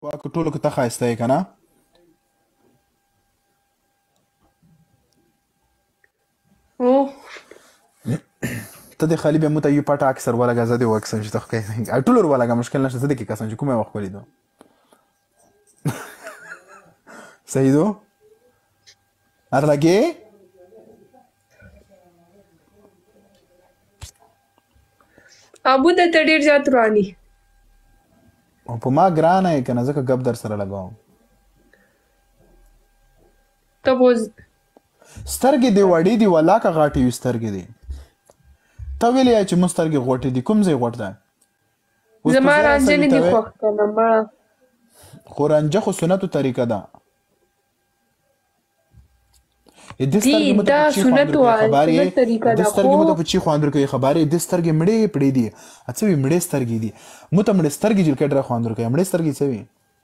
واکو ټولو کې ته ښایسته یې که نه ته دې خالي بیا مو ته یو پټ اکثر ولګه زه دې وکسم چې ته خو ټول ور ولګه مشکل نشته زه دې کې کسم چې کومه وخت ولیدو صحیح دو ار لګې ابو د ته ډېر زیات رواني او په ما ګرانه یې که نه ځکه ګپ در سره لګوم ته بوز سترګې دې وړې دي والله که غاټې وي سترګې دي ته ویلې چې مو سترګې غوټې دي کوم ځای غوټ ده زما رانجه نه دي خوښ کنه مړه خو رانجه خو سنتو طریقه ده دی دا سنت وایي سنت طریقه ده د سترګې مو ته په چی خواندر کوي خبرې د سترګې مړې پړې دي اڅه وي مړې سترګې دي مو ته مړې سترګې جل کډره خواندر کوي مړې سترګې څه وي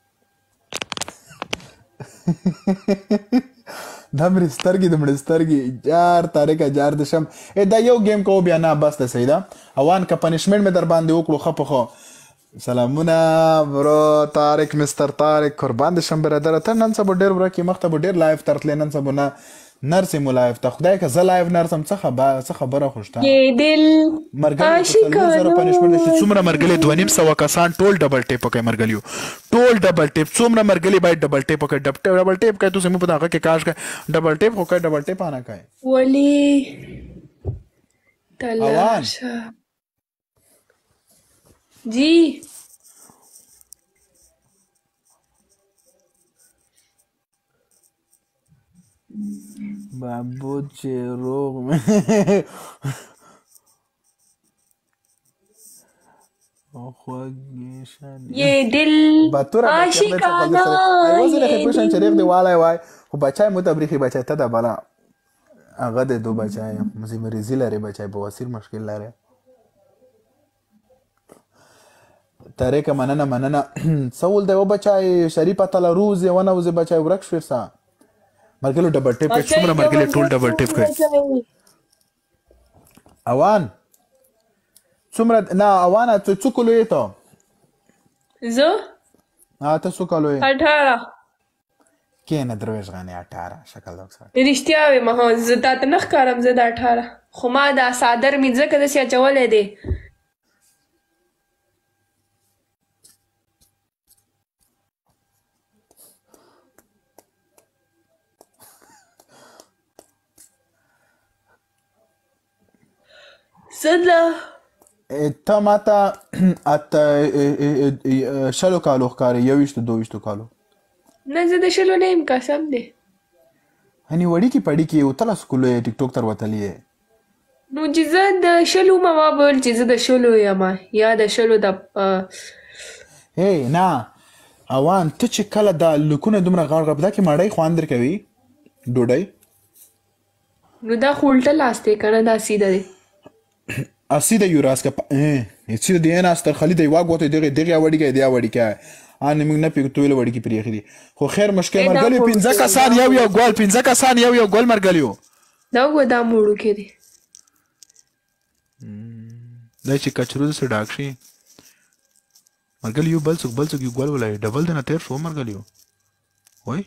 دا مړې سترګې د مړې سترګې جار تاریخ جار د شم دا یو گیم کو بیا نه بس ته سیدا اوان کا پنیشمنت مې در باندې وکړو خپ خو سلامونه برو طارق مستر طارق قربان د شم برادر ته نن سبا ډېر ورکه مخته ډېر لایف ترتل نن سبا نه نرسې مو لایف ته خدای که زه لایف نرسم څه خبره خوشته کې دل مرګلي پنیشمنت چې څومره مرګلي 2.5 کسان ټول ډبل ټیپ کوي مرګلیو ټول ډبل ټیپ څومره مرګلي باید ډبل ټیپ کوي ډبل ټیپ کوي تاسو مو په دغه کې کاش کوي ډبل ټیپ خو کوي ډبل ټیپ انا کوي ولی تلاشه جی بابو چې روغ مې یہ دل عاشقانہ وای خو بچای مو تبریخي بچای ته د بالا هغه د دو بچای مزي مریضی لري بچای بواسیر مشکل لري طریقه مننه سوال دی و بچای شریفه تل روز ونه وز بچای ورک شورسا مرګلو ډبل ټیپ کې څومره مرګلي ټول ډبل ټیپ کوي اوان څومره نه اوان ته څو کولو یې ته زه ته څو کولو یې 18 کې نه درویش غانې 18 شکل دوکسه رښتیا وې ما زه تا ته نه ښکارم زه د 18 خو ما دا صادر مې ځکه داسې اچولی دی زده ته ماته شلو کالو ښکارې 21 کالو نه زه د شلو نه یم قسم دی هني وړي کې پړي کې وتله سکول ټیک ټاک تر وتلی نو چې زه د شلو ما ویل چې زه د شلو یم یا د شلو د هی نه اوان ته چې کله دا لکونه دومره غاړ غړ دا کې مړی خواندر کوي ډوډۍ نو دا خو الټه لاس دی که نه دا سیده دی así de Jurassic چې د نه استر خالد یو غوته دغه وړي کې دی وړي کې ان موږ نه پیګ تویل وړي کې پریخي دي خو خیر مشکل مرګلي 15 کسان یو ګول 15 کسان یو ګول مرګلیو دا ودا موړو کې دي دا چې کچرو سره ډاک شي مرګلیو بل څوک یو ګول ولای ډبل نه تیر شو مرګلیو وای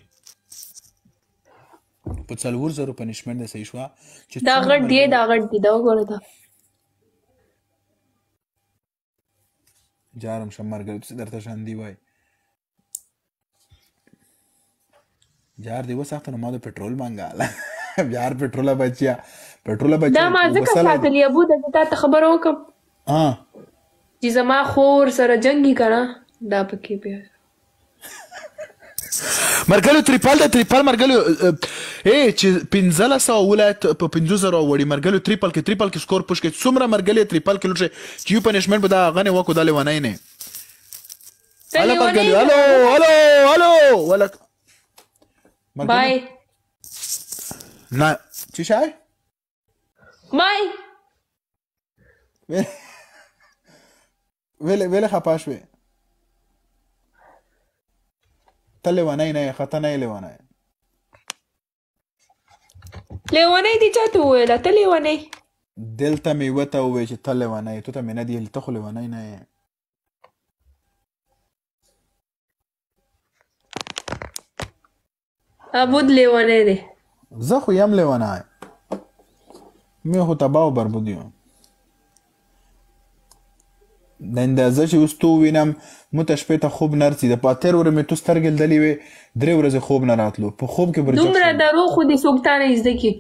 په څلور زرو پنیشمنت ده صحیح شو دا غټ دی دا وګوره دا جارم شم مرګل څه درته شان دی وای جار دی وسخت نو ما د پټرول مانګاله یار پټرول بچیا دا ما ځکه ساتلی ابو د تا خبر وکم چې زما خور سره جنگي کړه دا پکې بیا مرګلو تریپال مرګلو چې 1500 ولایت په 500 وړي مرګلو تریپل کې سکور پوش کې څومره مرګلې تریپل کې لوټه چې یو پنیشمنت به دا غنه وکړو دالې ونای نه هلو مرګلو هلو ولک بای نه چی شای بای ویله خپاش وی ته لیوانی نه خطا نه لیوانی دی چاته وویله ته لیونی دلته مې وته ووی چې ته لیونی تو ته مې نه دی ته خو لیونی نه عبود لیونی دی. زه خو یم لیونی، مې خو تباه و بربود یم. د اندازه چې اوس تو وینم مو ته شپې ته خوب نه رسي. د په اتېر ورځې مې تو سترګې لیدلې وې، 3 ورځې خوب نه راتلو. په خوب کې برجک دومره دروغ خو دې څوک تا نه زده کړي.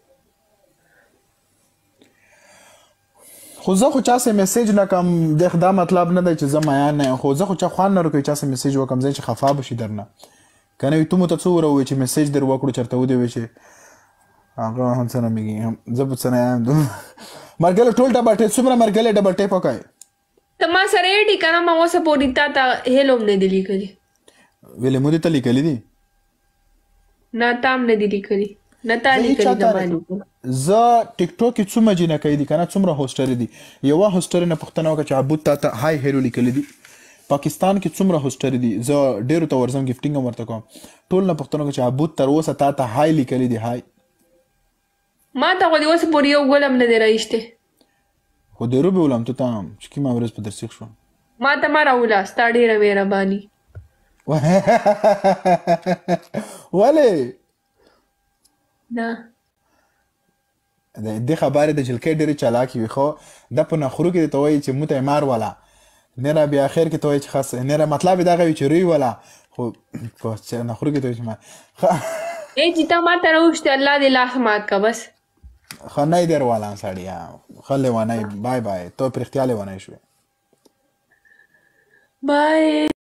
خو زه خو چا سه میسیج نه کوم، دا مطلب نه دی چې زه میان نه یم، خو زه خو چا خوند نه ورکوي چا سه میسیج وکړم ځکه چې خفا بشي درنه. که نه وي تو مو ته څه ورووایي چې میسیج در وکړو چېرته ودې وي چې هغه هم څه نه میږي، زه به څه نه یم. مرګلې ټول ډبل ټیپ څومره مرګلې ډبل ټیپ وکړئ. ته ما سره یې ډي که نه ما اوسه پورې تا ته هیل هم نه دي لیکلي. ویلې مو دې ته لیکلي دي؟ نه تا هم نه دي لیکلي، نه تا لیکلي نه ما لیکلي. زه ټیک ټاک کې څومره جینکۍ دي که نه څومره هوسټرې دي. یوه هوسټرې نه پوښتنه وکړه چې عبود تا ته های هیلو لیکلي دي. پاکستان کې څومره هوسټرې دي، زه ډېرو ته ورځم ګفټینګ هم ورته کوم. ټول نه پوښتنه وکړه چې عبود تر اوسه تا ته های لیکلي دي. های ما ته خو دې اوسه پورې یو ګل هم نه دی راایستی. خو د روبې ولم تو ته هم چې کومه ورځ په درسیخ شوم. ما ته مه راوله، ستا ډېره مهرباني. ولې؟ نه د دې خبرې د جلکۍ ډېرې چالاکې وي، خو دا په نخرو کې ته وایي چې مو ته یې مار وله، نه را بیا اخر کې ته وایي چې خاص نه را مطلب یې دغه وي چې روی وله، خو په نخرو کې ته وایي چې مار. ای چې ته ما ته راوښتې الله دې لاس مات که بس. ښه نه یې در والان سړیه، ښه لیونی. بای بای، ته په رښتیا لیونی شوې. بای.